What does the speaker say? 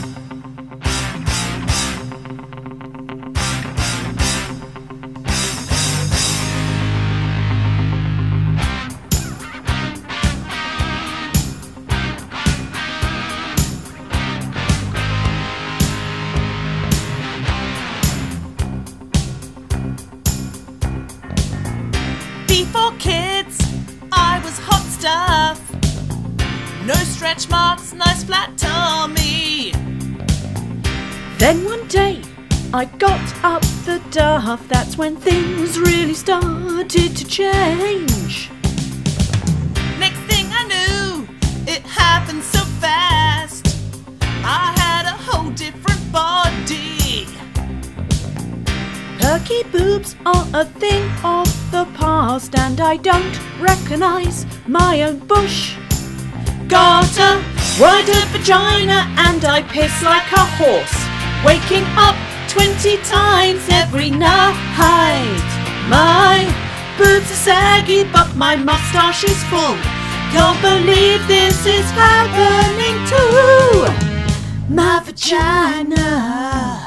Before kids, I was hot stuff. No stretch marks, nice flat tummy. Then one day I got up the duff. That's when things really started to change. Next thing I knew, it happened so fast. I had a whole different body. Perky boobs are a thing of the past, and I don't recognise my own bush. Got a wider vagina and I piss like a horse, waking up 20 times every night. My boobs are saggy but my moustache is full. Can't believe this is happening to my vagina.